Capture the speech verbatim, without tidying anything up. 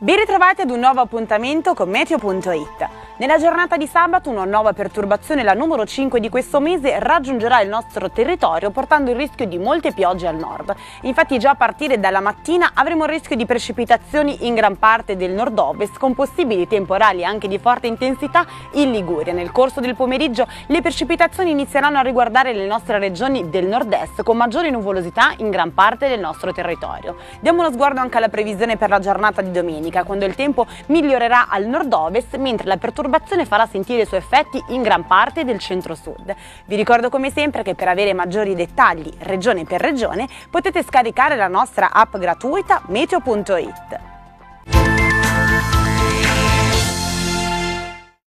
Ben ritrovati ad un nuovo appuntamento con Meteo punto it. Nella giornata di sabato una nuova perturbazione, la numero cinque di questo mese, raggiungerà il nostro territorio portando il rischio di molte piogge al nord. Infatti già a partire dalla mattina avremo il rischio di precipitazioni in gran parte del nord-ovest con possibili temporali anche di forte intensità in Liguria. Nel corso del pomeriggio le precipitazioni inizieranno a riguardare le nostre regioni del nord-est con maggiore nuvolosità in gran parte del nostro territorio. Diamo uno sguardo anche alla previsione per la giornata di domenica, quando il tempo migliorerà al nord-ovest mentre la perturbazione farà sentire i suoi effetti in gran parte del centro-sud. Vi ricordo come sempre che per avere maggiori dettagli regione per regione potete scaricare la nostra app gratuita Meteo punto it.